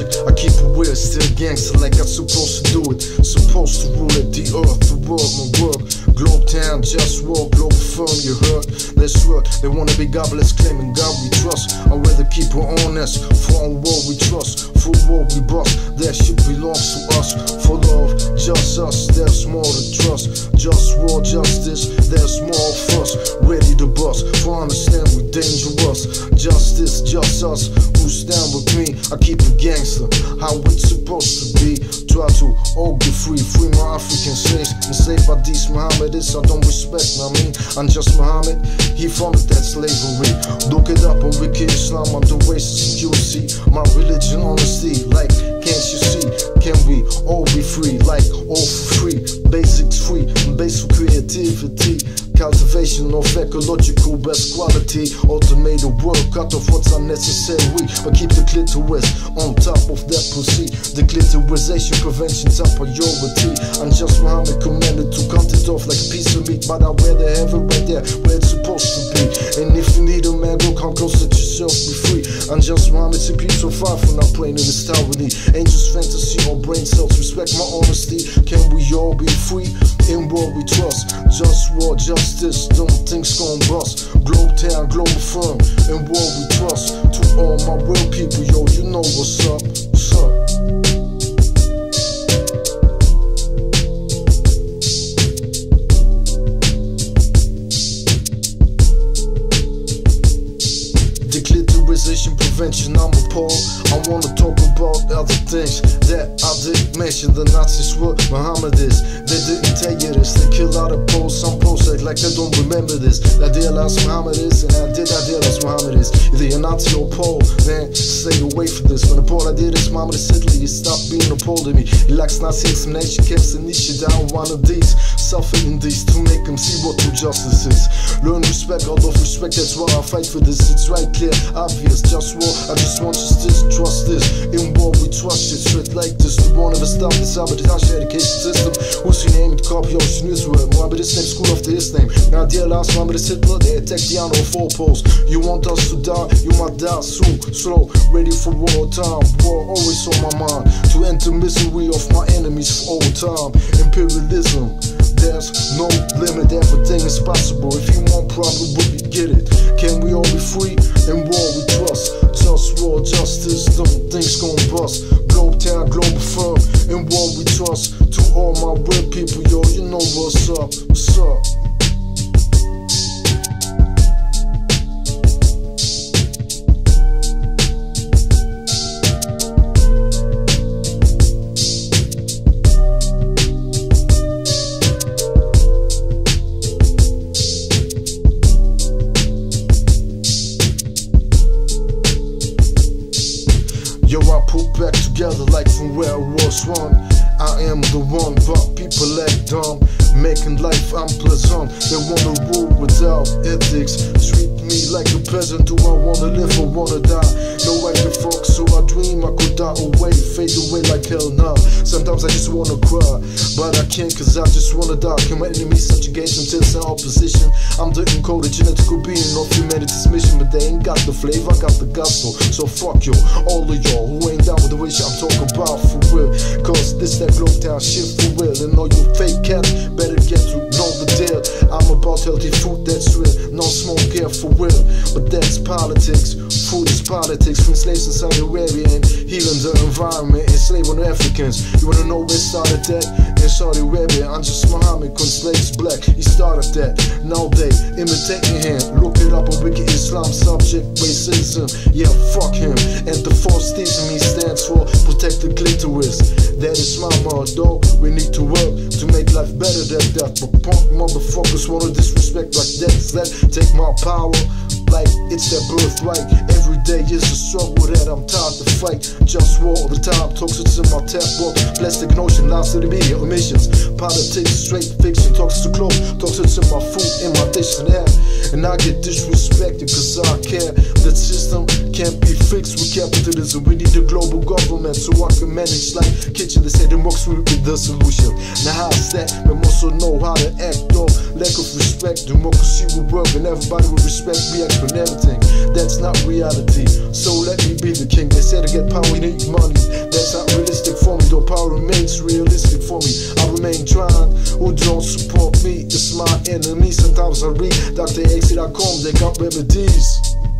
logic, I keep it weird, still gangster like I'm supposed to do it. Supposed to rule it, the earth, the world, my work. Globe town, just walk, globe firm, you heard? Let's work, they wanna be godless, claiming God we trust. I'd rather keep it honest, for on war we trust. For war we bust, that shit belongs to us. For love, just us, there's more to trust. Just war, justice, there's more of us. Ready to bust, for understand we dangerous. Justice, just us, who stand with me. I keep it gangster, how it's supposed to be. Try to all be free, free my African slaves. Enslaved by these Mohammedists, I don't respect, I mean, I'm just Muhammad, he founded that slavery. Look it up on Wiki Islam, I'm the racist, you see. My religion, honesty, like, can't you see? Can we all be free, like, all for free? Basics free, basic creativity. Cultivation of ecological best quality. Automated work, cut off what's unnecessary, but keep the clitoris on top of that pussy. The clitorisation prevention top priority. I'm just Muhammad commanded to cut it off like a piece of meat, but I rather have it right there where it's supposed to be. And if you need a man, go come close, let yourself be free. I'm just Muhammad, simply so far from not playing in this tyranny. Angels, fantasy, or brain cells, respect my honesty. Can we all be free? In war we trust. Just war, justice, don't think's gon' bust. Globe town, global firm, in war we trust. To all my real people, yo, you know what's up, what's up. Declitterization prevention, I'm appalled. I wanna talk about other things that I didn't mention. The Nazis were Mohammedists, they didn't tell you this. They kill out of Poles, some Poles act like they don't remember this. I realize Mohammedists, and I realize Mohammedists. Either you're Nazi or Pole, man, stay away from this. When the Pole I did is Mohammedist Italy, you stop being a Pole to me. He likes Nazi examination camps and niche down one of these. Suffering these to make them see what true justice is. Learn respect, out of respect, that's why I fight for this. It's right, clear, obvious, just war, I just want justice, trust this. In war we trust shit, straight like this. We won't ever stop this sabotage education system. Who's your name? Copy Ocean Israel. Mohammedist name, school after his name. Now dear last Mohammedist Hitler, they attack the honor of four poles. You want us to die, you might die soon. Slow, ready for war time. War always on my mind. To end the misery of my enemies for all time. Imperialism, there's no limit, everything is possible. If you want problem, we get it. Can we all be free? In war we trust. Just war, justice, don't think's gon' bust. Globe town, global firm, in war we trust. To all my real people, yo, you know what's up, what's up. Yo, I put back together like from where I was one. I am the one, but people act dumb, making life unpleasant. They wanna rule without ethics, treat me like a peasant. Do I wanna live or wanna die? No, I can fuck, so I dream I could die away, fade away like hell now. Sometimes I just wanna cry, but I can't cause I just wanna die. Can my enemies subjugate themselves in opposition? I'm the encoded genetical being of humanity's mission, but they ain't got the flavor, I got the gospel. So fuck you, all of y'all who ain't down with the way shit I'm talking about for real. Cause this that globe town shit for real. And all you fake cats better get to know the deal. I'm about healthy food that's real, no smoke here for real. But that's politics, food is politics. From slaves in Saudi Arabia and healing the environment, enslaving Africans. You wanna know where it started that? In Saudi Arabia, I'm just Muhammad, when slaves black, he started that. Now they imitating him, look it up on Wiki Islam, subject racism. Yeah, fuck him. And the false teaching me stands for protect the clitoris. That is my motto. We need to work to make life better than that. But punk motherfuckers wanna disrespect like that. Let take my power like it's their birthright. Every day is a struggle that I'm tired to fight. Just war all the time, toxics in my tap water. Plastic notion, lies to the media, emissions. Politics, straight fiction, talks to close. Toxics in my food, in my dish and air. And I get disrespected cause I care. That system can't be fixed with capitalism. We need a global government so I can manage like kitchen. They say democracy will be the solution. Now how's that? We also know how to act though. Lack of respect, democracy will work and everybody will respect, react on everything. That's not reality. reality. So let me be the king. They say to get power you need money. That's not realistic for me, though power remains realistic for me. I remain trying. Who don't support me is my enemy. Sometimes I read Dr. X.com, they got remedies.